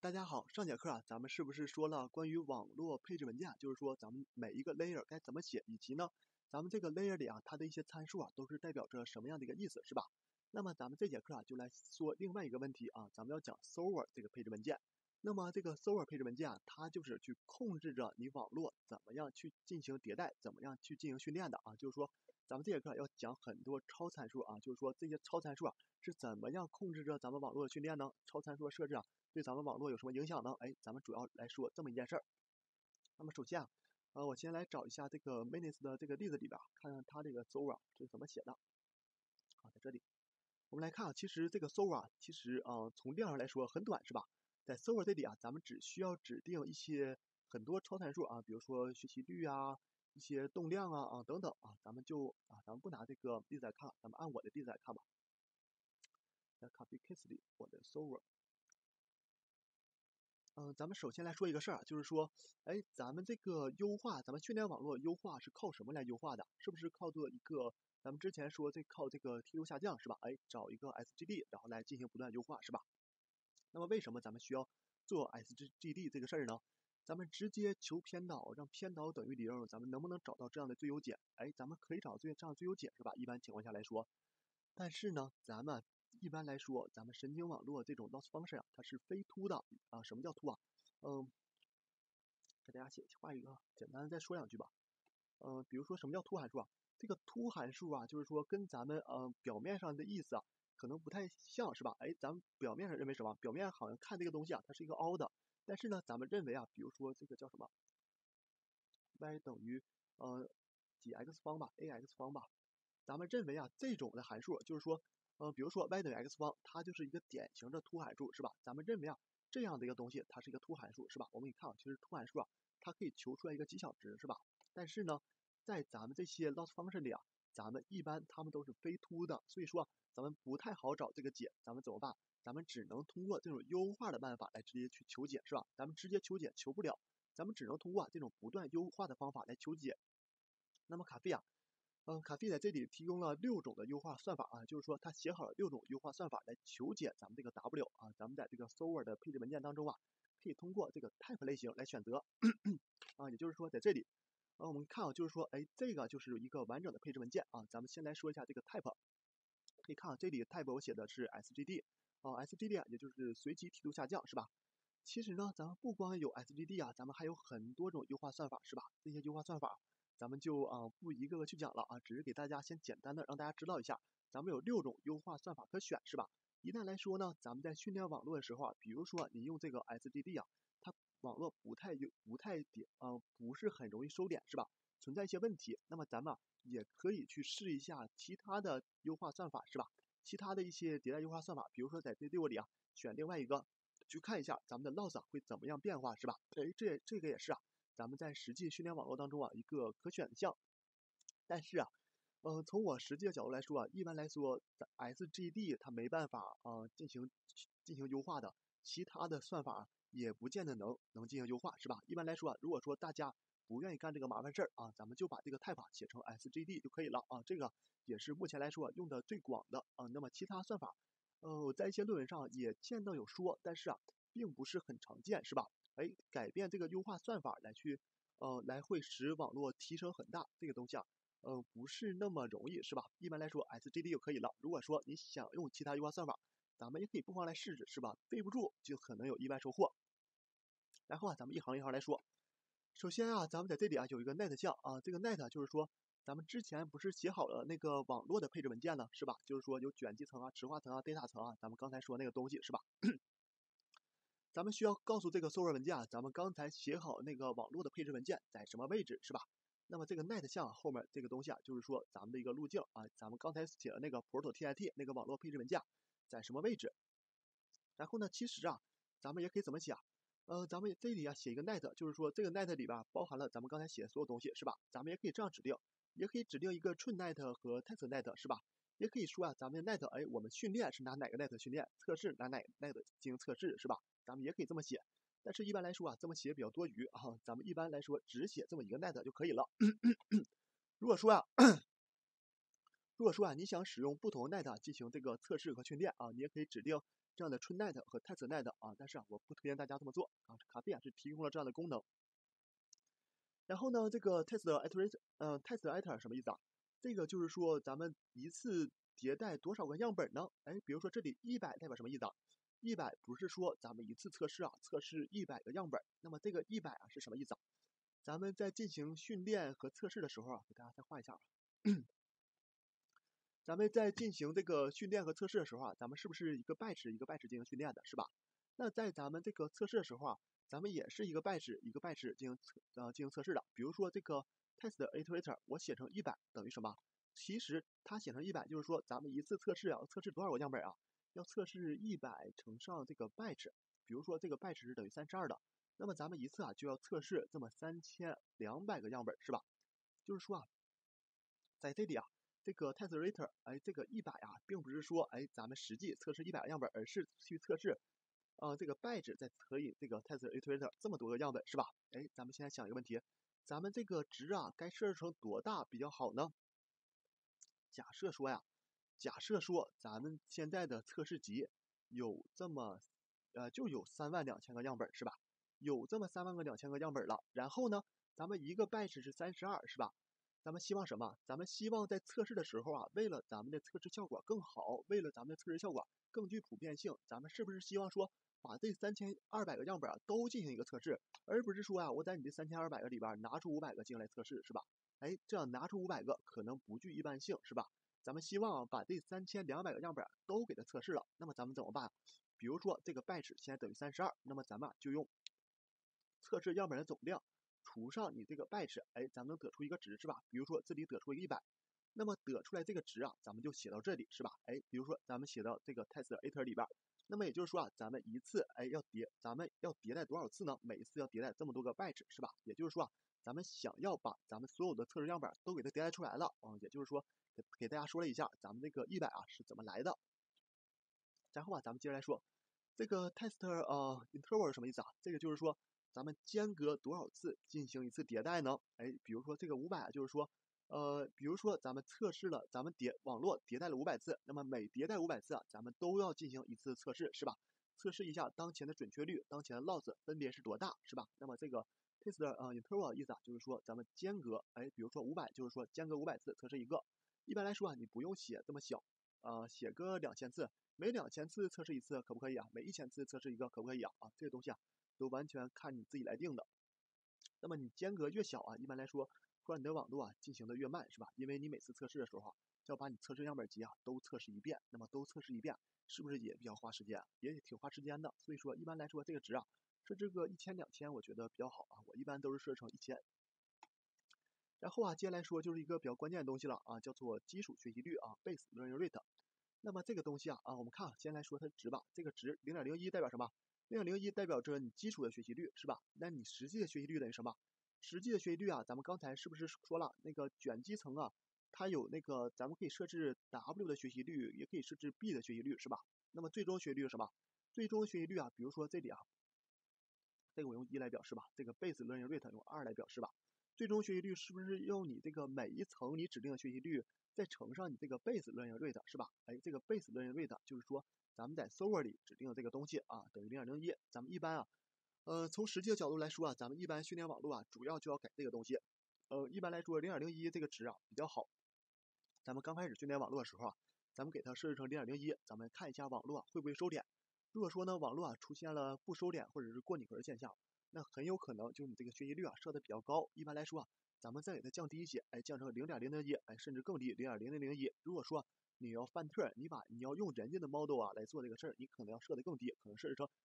大家好，上节课咱们是不是说了关于网络配置文件，就是说咱们每一个 layer 该怎么写，以及呢，咱们这个 layer 里它的一些参数都是代表着什么样的一个意思，是吧？那么咱们这节课就来说另外一个问题咱们要讲 server 这个配置文件。那么这个 server 配置文件它就是去控制着你网络怎么样去进行迭代，怎么样去进行训练的就是说咱们这节课要讲很多超参数就是说这些超参数是怎么样控制着咱们网络的训练呢？超参数的设置对咱们网络有什么影响呢？咱们主要来说这么一件事儿。那么首先我先来找一下这个 minutes 的这个例子里边，看看它这个 server 是怎么写的。在这里我们来看其实这个 server 其实从量上来说很短，是吧？在 server 这里咱们只需要指定一些很多超参数比如说学习率一些动量等等咱们就咱们不拿这个例子来看，咱们按我的例子来看吧。在 copy case 里，我的 server。咱们首先来说一个事儿就是说，咱们这个优化，咱们训练网络优化是靠什么来优化的？是不是靠做一个咱们之前说靠这个梯度下降，是吧？找一个 SGD， 然后来进行不断优化，是吧？那么为什么咱们需要做 SGD 这个事儿呢？咱们直接求偏导，让偏导等于0，咱们能不能找到这样的最优解？咱们可以找到这样的最优解，是吧？一般情况下来说，但是呢，咱们一般来说，咱们神经网络这种 loss function 它是非凸的什么叫凸给大家画一个，简单再说两句吧。比如说什么叫凸函数这个凸函数就是说跟咱们表面上的意思可能不太像，是吧？咱们表面上认为什么？表面好像看这个东西它是一个凹的，但是呢，咱们认为比如说这个叫什么 y 等于几 x 方吧 ，ax 方吧，咱们认为这种的函数就是说比如说 y 等于 x 方，它就是一个典型的凸函数，是吧？咱们认为这样的一个东西它是一个凸函数，是吧？我们可以看其实凸函数它可以求出来一个极小值，是吧？但是呢，在咱们这些 loss function 里咱们一般它们都是非凸的，所以说咱们不太好找这个解，咱们怎么办？咱们只能通过这种优化的办法来直接去求解，是吧？咱们直接求解求不了，咱们只能通过这种不断优化的方法来求解。那么卡费卡费在这里提供了6种的优化算法就是说它写好了6种优化算法来求解咱们这个 W 咱们在这个 server 的配置文件当中可以通过这个 type 类型来选择也就是说在这里我们看就是说这个就是一个完整的配置文件咱们先来说一下这个 type， 可以看这里 type 我写的是 SGD SGD 也就是随机梯度下降，是吧？其实呢，咱们不光有 SGD咱们还有很多种优化算法，是吧？这些优化算法咱们就不一个个去讲了只是给大家先简单的让大家知道一下，咱们有6种优化算法可选，是吧？一旦来说呢，咱们在训练网络的时候比如说你用这个 SGD它网络不是很容易收点，是吧？存在一些问题，那么咱们也可以去试一下其他的优化算法，是吧？其他的一些迭代优化算法，比如说在这6个里选另外一个，去看一下咱们的 loss 会怎么样变化，是吧？这个也是咱们在实际训练网络当中一个可选项。但是从我实际的角度来说一般来说 SGD 它没办法进行优化的，其他的算法也不见得能进行优化，是吧？一般来说如果说大家不愿意干这个麻烦事儿咱们就把这个 type 写成 SGD 就可以了这个也是目前来说用的最广的那么其他算法我在一些论文上也见到有说，但是并不是很常见，是吧？改变这个优化算法来会使网络提升很大，这个东西不是那么容易，是吧？一般来说 SGD 就可以了。如果说你想用其他优化算法，咱们也可以不妨来试试，是吧？背不住就可能有意外收获。然后咱们一行一行来说。首先咱们在这里有一个 net 项这个 net 就是说咱们之前不是写好了那个网络的配置文件呢，是吧？就是说有卷积层池化层data 层咱们刚才说那个东西，是吧？咱们需要告诉这个 server 文件咱们刚才写好那个网络的配置文件在什么位置，是吧？那么这个 net 项后面这个东西就是说咱们的一个路径咱们刚才写的那个 proto.tit 那个网络配置文件在什么位置。然后呢，其实咱们也可以怎么写咱们这里写一个 net， 就是说这个 net 里边包含了咱们刚才写的所有东西，是吧？咱们也可以这样指定，也可以指定一个 train net 和 test net， 是吧？也可以说咱们的 net 我们训练是拿哪个 net 训练，测试拿哪个 net 进行测试，是吧？咱们也可以这么写，但是一般来说这么写比较多余咱们一般来说只写这么一个 net 就可以了。如果说你想使用不同的 net 进行这个测试和训练你也可以指定这样的 TrainNet 和 TestNet 啊，但是啊我不推荐大家这么做啊，卡费啊是提供了这样的功能。然后呢，这个 test iter 什么意思啊？这个就是说咱们一次迭代多少个样本呢？哎，比如说这里100代表什么意思啊？100不是说咱们一次测试啊，测试100个样本。那么这个100啊是什么意思啊？咱们在进行训练和测试的时候啊，给大家再画一下啊。咱们在进行这个训练和测试的时候啊，咱们是不是一个 batch 一个 batch 进行训练的，是吧？那在咱们这个测试的时候啊，咱们也是一个 batch 一个 batch 进行测试的。比如说这个 test iterator 我写成100等于什么？其实它写成100就是说咱们一次测试要测试多少个样本啊？要测试100乘上这个 batch， 比如说这个 batch 是等于32的，那么咱们一次啊就要测试这么3200个样本，是吧？就是说啊，在这里啊。这个 test iterator， 哎，这个100啊，并不是说哎咱们实际测试100个样本，而是去测试这个 batch 再乘以这个 test iterator 这么多个样本，是吧？哎，咱们现在想一个问题，咱们这个值啊该设置成多大比较好呢？假设说咱们现在的测试集有这么就有32000个样本，是吧？有这么32000个样本了，然后呢，咱们一个 batch 是32，是吧？咱们希望什么？咱们希望在测试的时候啊，为了咱们的测试效果更好，为了咱们的测试效果更具普遍性，咱们是不是希望说把这3200个样本啊都进行一个测试，而不是说啊我在你这3200个里边拿出500个进来测试，是吧？哎，这样拿出500个可能不具一般性，是吧？咱们希望把这3200个样本都给它测试了，那么咱们怎么办？比如说这个 batch 现在等于32，那么咱们就用测试样本的总量除上你这个 batch， 哎，咱们能得出一个值，是吧？比如说这里得出一个100，那么得出来这个值啊，咱们就写到这里，是吧？哎，比如说咱们写到这个 test iter 里边，那么也就是说啊，咱们一次哎咱们要迭代多少次呢？每一次要迭代这么多个 batch， 是吧？也就是说啊，咱们想要把咱们所有的测试样本都给它迭代出来了啊，也就是说给大家说了一下咱们这个100啊是怎么来的。然后啊，咱们接着来说这个 test interval 是什么意思啊？这个就是说咱们间隔多少次进行一次迭代呢？哎，比如说这个500就是说比如说咱们测试了咱们网络迭代了500次，那么每迭代500次啊，咱们都要进行一次测试，是吧？测试一下当前的准确率，当前的 loss 分别是多大，是吧？那么这个 test interval 意思啊，就是说咱们间隔，哎，比如说500，就是说间隔500次测试一个。一般来说啊，你不用写这么小，写个2000次，每2000次测试一次可不可以啊？每1000次测试一个可不可以啊？这个东西啊，都完全看你自己来定的。那么你间隔越小啊，一般来说会让你的网络啊进行的越慢，是吧？因为你每次测试的时候啊，要把你测试样本集啊都测试一遍，那么都测试一遍，是不是也比较花时间？也挺花时间的。所以说一般来说这个值啊，设置个1000、2000，我觉得比较好啊。我一般都是设成1000。然后啊，接下来说就是一个比较关键的东西了啊，叫做基础学习率啊 ，base learning rate。那么这个东西啊，我们看啊，先来说它的值吧。这个值0.01代表什么？0.01代表着你基础的学习率，是吧？那你实际的学习率等于什么？实际的学习率啊，咱们刚才是不是说了那个卷积层啊，它有那个咱们可以设置 W 的学习率，也可以设置 B 的学习率，是吧？那么最终学习率是什么？最终学习率啊，比如说这里啊，这个我用1来表示吧，这个 base learning rate 用2来表示吧。最终学习率是不是用你这个每一层你指定的学习率再乘上你这个 base learning rate， 是吧？哎，这个 base learning rate 就是说咱们在 server 里指定的这个东西啊，等于0.01。咱们一般啊，从实际的角度来说啊，咱们一般训练网络啊，主要就要改这个东西。一般来说0.01这个值啊比较好。咱们刚开始训练网络的时候啊，咱们给它设置成0.01，咱们看一下网络会不会收敛。如果说呢网络啊出现了不收敛或者是过拟合的现象，那很有可能就是你这个学习率啊设的比较高。一般来说啊，咱们再给它降低一些，哎，降成0.001，哎，甚至更低0.0001。如果说你要犯特，你要用人家的 model 啊来做这个事儿，你可能要设的更低，可能设置成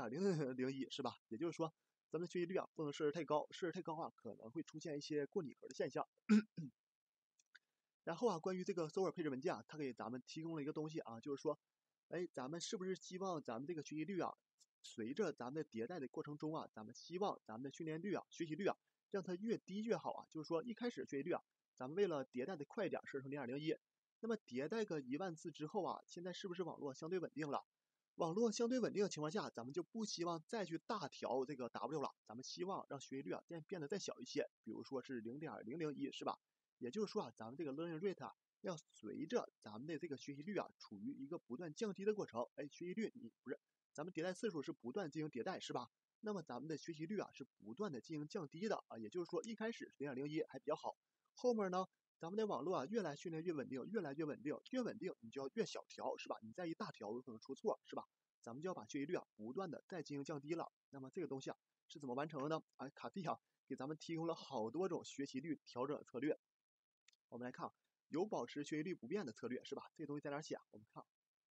0.001，是吧？也就是说，咱们的学习率啊不能设置太高，设置太高啊可能会出现一些过拟合的现象。然后啊，关于这个 server 配置文件啊，它给咱们提供了一个东西啊，就是说，哎，咱们是不是希望咱们这个学习率啊，随着咱们的迭代的过程中啊，咱们希望咱们的训练率啊、学习率啊，让它越低越好啊。就是说，一开始学习率啊，咱们为了迭代的快一点，设成0.01。那么迭代个10000次之后啊，现在是不是网络相对稳定了？网络相对稳定的情况下，咱们就不希望再去大调这个 W 了，咱们希望让学习率啊变得再小一些，比如说是0.001，是吧？也就是说啊，咱们这个 learning rate 啊， 要随着咱们的这个学习率啊，处于一个不断降低的过程。哎，学习率你不是，咱们迭代次数是不断进行迭代，是吧？那么咱们的学习率啊是不断的进行降低的啊，也就是说一开始0.01还比较好，后面呢，咱们的网络啊越来训练越稳定，越来越稳定，越稳定你就要越小调，是吧？你再一大调有可能出错，是吧？咱们就要把学习率啊不断的再进行降低了。那么这个东西啊是怎么完成的呢？哎，卡蒂啊给咱们提供了好多种学习率调整策略。我们来看，有保持学习率不变的策略，是吧？这个东西在哪写？我们看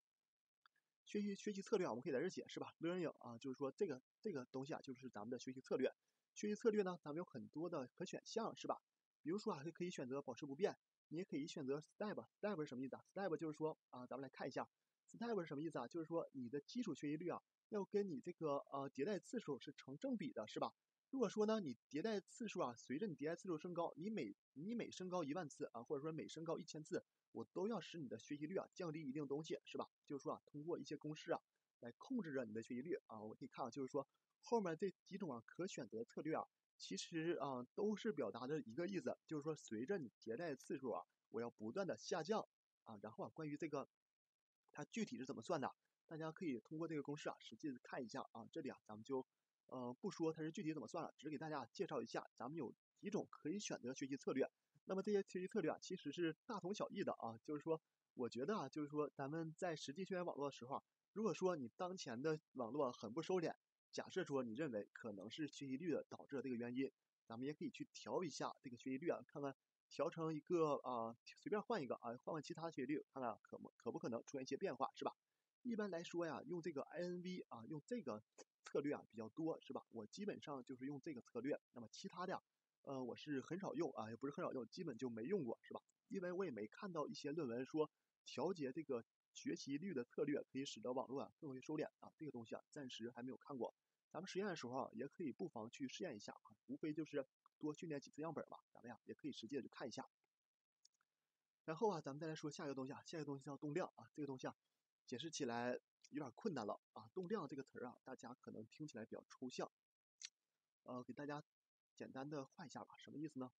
学习策略啊，我们可以在这写，是吧 ？Learning 啊，就是说这个东西啊，就是咱们的学习策略。学习策略呢，咱们有很多的可选项，是吧？比如说啊，可以选择保持不变，你也可以选择 step。step 是什么意思啊 ？step 就是说啊，咱们来看一下 step 是什么意思啊？就是说你的基础学习率啊，要跟你这个迭代次数是成正比的，是吧？如果说呢，你迭代次数啊，随着你迭代次数升高，你每升高10000次啊，或者说每升高1000次，我都要使你的学习率啊降低一定东西，是吧？就是说啊，通过一些公式啊来控制着你的学习率啊。我们可以看啊，就是说后面这几种啊可选择策略啊，其实啊都是表达的一个意思，就是说随着你迭代次数啊，我要不断的下降啊。然后啊，关于这个它具体是怎么算的，大家可以通过这个公式啊实际看一下啊。这里啊咱们就不说它是具体怎么算了，只是给大家介绍一下，咱们有几种可以选择学习策略。那么这些学习策略啊，其实是大同小异的啊。就是说，我觉得啊，就是说咱们在实际训练网络的时候啊，如果说你当前的网络很不收敛，假设说你认为可能是学习率的导致的这个原因，咱们也可以去调一下这个学习率啊，看看调成一个随便换一个啊，换其他的学习率，看看可不可能出现一些变化，是吧？一般来说呀，用这个 INV 啊，用这个策略啊比较多，是吧？我基本上就是用这个策略，那么其他的呀，我是很少用啊，也不是很少用，基本就没用过，是吧？因为我也没看到一些论文说调节这个学习率的策略可以使得网络啊更为收敛啊，这个东西啊暂时还没有看过。咱们实验的时候啊，也可以不妨去试验一下啊，无非就是多训练几次样本嘛，咱们呀也可以实际的去看一下。然后啊，咱们再来说下一个东西啊，下一个东西叫动量啊，这个东西啊解释起来有点困难了啊。动量这个词儿啊，大家可能听起来比较抽象，给大家简单的画一下吧，什么意思呢？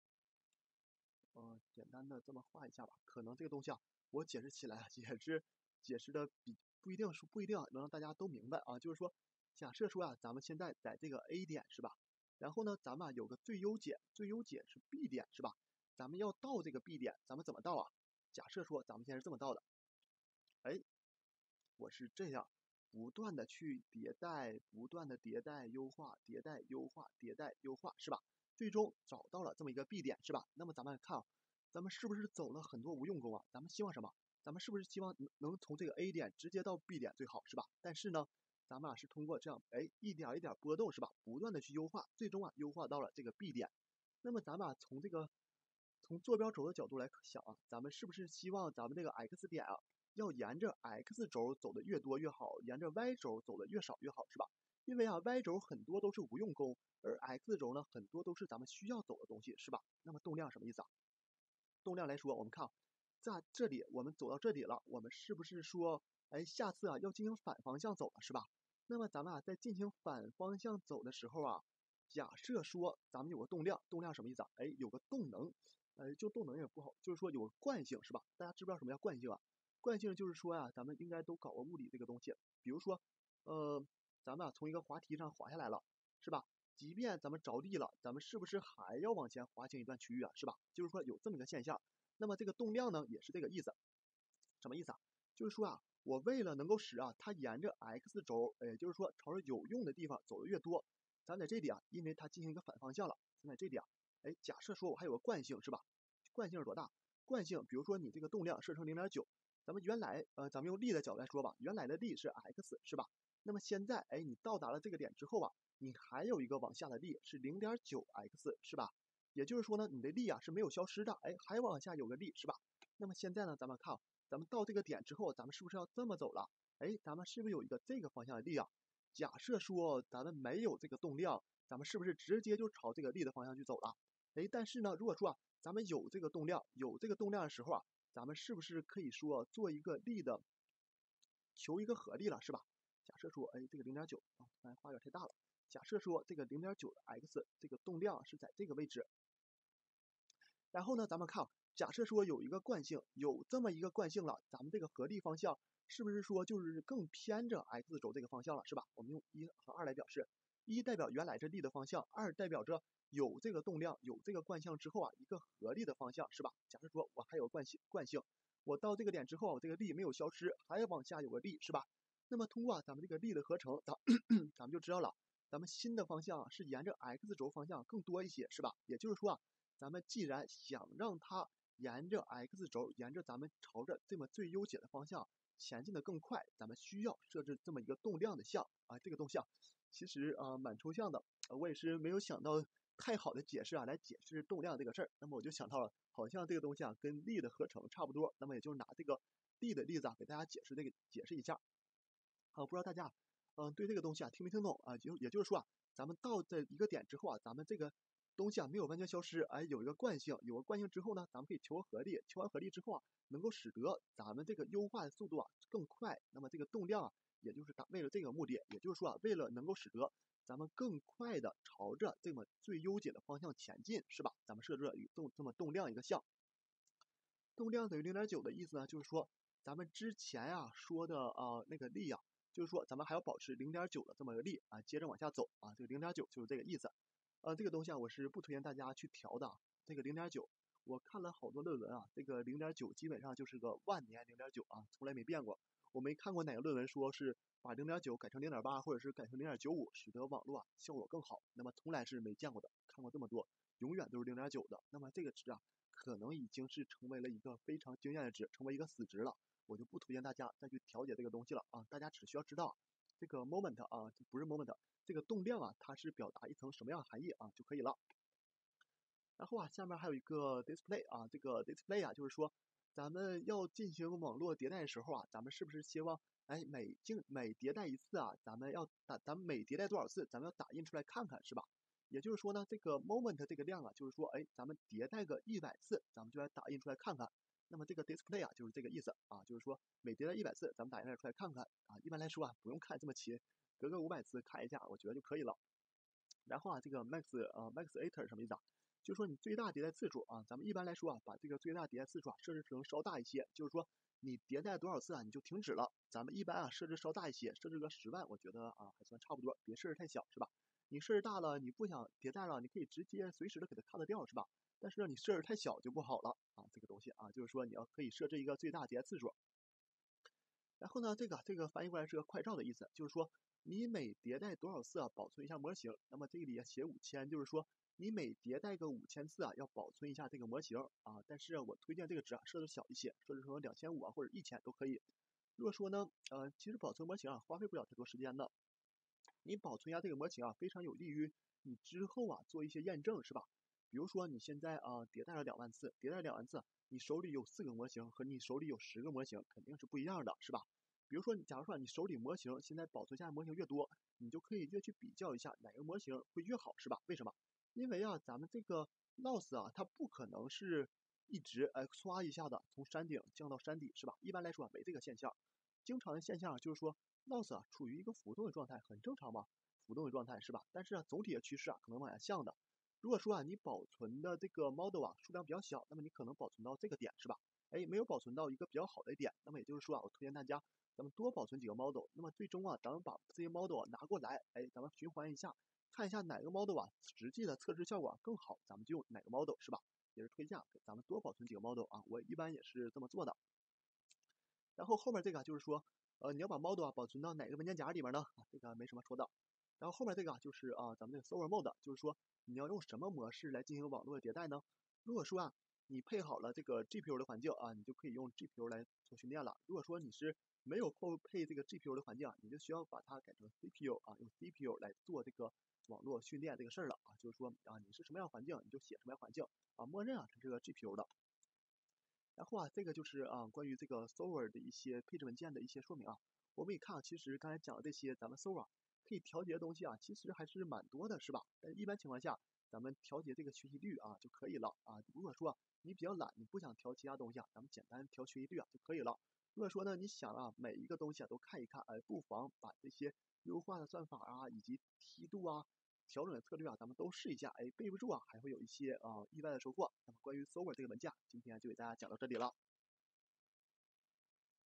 简单的这么画一下吧，可能这个东西啊，我解释起来解释的不一定能让大家都明白啊。就是说，假设说啊，咱们现在在这个 A 点是吧？然后呢，咱们有个最优解，最优解是 B 点是吧？咱们要到这个 B 点，咱们怎么到啊？假设说咱们现在是这么到的，哎，我是这样不断的去迭代，不断的迭代优化，迭代优化，迭代优化，是吧？最终找到了这么一个 B 点，是吧？那么咱们看啊，咱们是不是走了很多无用功啊？咱们希望什么？咱们是不是希望能从这个 A 点直接到 B 点最好，是吧？但是呢，咱们是通过这样，哎，一点一点波动，是吧？不断的去优化，最终优化到了这个 B 点。那么咱们从坐标轴的角度来想啊，咱们是不是希望咱们这个 X 点啊，要沿着 X 轴走的越多越好，沿着 Y 轴走的越少越好，是吧？因为Y 轴很多都是无用功，而 X 轴呢很多都是咱们需要走的东西，是吧？那么动量什么意思啊？动量来说，我们看在这里我们走到这里了，我们是不是说，哎，下次要进行反方向走了，是吧？那么咱们在进行反方向走的时候啊，假设说咱们有个动量，动量什么意思啊？哎，有个动能，就动能也不好，就是说有个惯性，是吧？大家知不知道什么叫惯性啊？惯性就是说咱们应该都搞过物理这个东西，比如说，咱们从一个滑梯上滑下来了，是吧？即便咱们着地了，咱们是不是还要往前滑行一段区域啊？是吧？就是说有这么一个现象。那么这个动量呢，也是这个意思。什么意思啊？就是说我为了能够使它沿着 X 轴，也就是说朝着有用的地方走的越多，咱在这里因为它进行一个反方向了，咱在这里哎，假设说我还有个惯性，是吧？惯性是多大？惯性，比如说你这个动量设成0.9，咱们原来咱们用力的角度来说吧，原来的力是 X，是吧？那么现在你到达了这个点之后你还有一个往下的力是0.9x，是吧？也就是说呢，你的力是没有消失的，哎，还往下有个力，是吧？那么现在呢，咱们看，咱们到这个点之后，咱们是不是要这么走了？哎，咱们是不是有一个这个方向的力啊？假设说咱们没有这个动量，咱们是不是直接就朝这个力的方向去走了？哎，但是呢，如果说咱们有这个动量的时候咱们是不是可以说做一个力的求一个合力了，是吧？假设说，哎，这个0.9刚才画有点太大了。假设说这个0.9的 x 这个动量是在这个位置，然后呢，咱们看假设说有一个惯性，有这么一个惯性了，咱们这个合力方向是不是说就是更偏着 x 轴这个方向了，是吧？我们用1和2来表示，1代表原来这力的方向，2代表着有这个动量，有这个惯性之后啊，一个合力的方向，是吧？假设说我还有惯性，我到这个点之后，我这个力没有消失，还往下有个力，是吧？那么通过咱们这个力的合成，咱们就知道了，咱们新的方向是沿着 x 轴方向更多一些，是吧？也就是说啊，咱们既然想让它沿着 x 轴，沿着咱们朝着这么最优解的方向前进的更快，咱们需要设置这么一个动量的项啊。这个动向其实蛮抽象的，我也是没有想到太好的解释来解释动量这个事儿。那么我就想到了，好像这个东西跟力的合成差不多。那么也就是拿这个力的例子给大家解释一下。不知道大家对这个东西听没听懂啊？也就是说咱们到这一个点之后咱们这个东西没有完全消失，有一个惯性，有个惯性之后呢，咱们可以求合力，求完合力之后能够使得咱们这个优化的速度更快。那么这个动量也就是为了这个目的，也就是说为了能够使得咱们更快的朝着这么最优解的方向前进，是吧？咱们设置了这么动量一个项。动量等于 0.9 的意思呢，就是说咱们之前说的那个力就是说咱们还要保持 0.9 的这么个力接着往下走这个 0.9 就是这个意思。这个东西我是不推荐大家去调的。这个 0.9 我看了好多论文这个 0.9 基本上就是个万年 0.9 从来没变过。我没看过哪个论文说是把 0.9 改成 0.8 或者是改成 0.95 使得网络效果更好，那么从来是没见过的。看过这么多永远都是 0.9 的，那么这个值可能已经是成为了一个非常惊艳的值，成为一个死值了。我就不推荐大家再去调节这个东西了大家只需要知道这个 moment 不是 moment， 这个动量它是表达一层什么样的含义就可以了。然后下面还有一个 display 这个 display 就是说咱们要进行网络迭代的时候咱们是不是希望每迭代一次咱们每迭代多少次咱们要打印出来看看，是吧？也就是说呢，这个 moment 这个量就是说咱们迭代个100次咱们就来打印出来看看。那么这个 display 就是这个意思就是说每迭代100次咱们打印出来看看一般来说不用看这么勤，隔个500次看一下我觉得就可以了。然后这个 maxiter 什么意思就是说你最大迭代次数咱们一般来说把这个最大迭代次数设置成稍大一些，就是说你迭代多少次你就停止了。咱们一般设置稍大一些，设置个10万，我觉得还算差不多，别设置太小，是吧？你设置大了，你不想迭代了，你可以直接随时的给它 cut 掉，是吧？但是你设置太小就不好了这个东西就是说你可以设置一个最大迭代次数。然后呢，这个翻译过来是个快照的意思，就是说你每迭代多少次保存一下模型。那么这里写5000，就是说你每迭代个5000次要保存一下这个模型但是我推荐这个值设置小一些，设置成2500或者1000都可以。如果说呢其实保存模型花费不了太多时间的，你保存一下这个模型非常有利于你之后做一些验证，是吧？比如说你现在迭代了2万次，迭代2万次，你手里有4个模型和你手里有10个模型肯定是不一样的，是吧？比如说假如说你手里模型现在保存下来模型越多，你就可以越去比较一下哪个模型会越好，是吧？为什么？因为咱们这个 loss 它不可能是一直唰一下子从山顶降到山底，是吧？一般来说没这个现象。经常的现象就是说 loss 处于一个浮动的状态，很正常嘛，浮动的状态，是吧？但是总体的趋势可能往下降的。如果说你保存的这个 model 数量比较小，那么你可能保存到这个点，是吧？没有保存到一个比较好的点，那么也就是说我推荐大家咱们多保存几个 model， 那么最终咱们把这些 model 拿过来，咱们循环一下，看一下哪个 model 实际的测试效果更好，咱们就用哪个 model， 是吧？也是推荐咱们多保存几个 model 我一般也是这么做的。然后后面这个就是说你要把 model 保存到哪个文件夹里面呢？这个没什么说的。然后后面这个就是咱们的 server mode， 就是说你要用什么模式来进行网络迭代呢？如果说你配好了这个 GPU 的环境你就可以用 GPU 来做训练了。如果说你是没有配这个 GPU 的环境你就需要把它改成 CPU 用 CPU 来做这个网络训练这个事儿了就是说你是什么样环境你就写什么样环境默认它是个 GPU 的。然后这个就是关于这个 server 的一些配置文件的一些说明我们一看其实刚才讲的这些咱们 server 可以调节的东西其实还是蛮多的，是吧？但一般情况下咱们调节这个学习率就可以了如果说你比较懒，你不想调其他东西咱们简单调学习率就可以了。如果说呢你想每一个东西都看一看不妨把这些优化的算法以及梯度调整的策略啊，咱们都试一下，哎，背不住啊，还会有一些意外的收获。那么关于 Solver 这个文件啊，今天就给大家讲到这里了。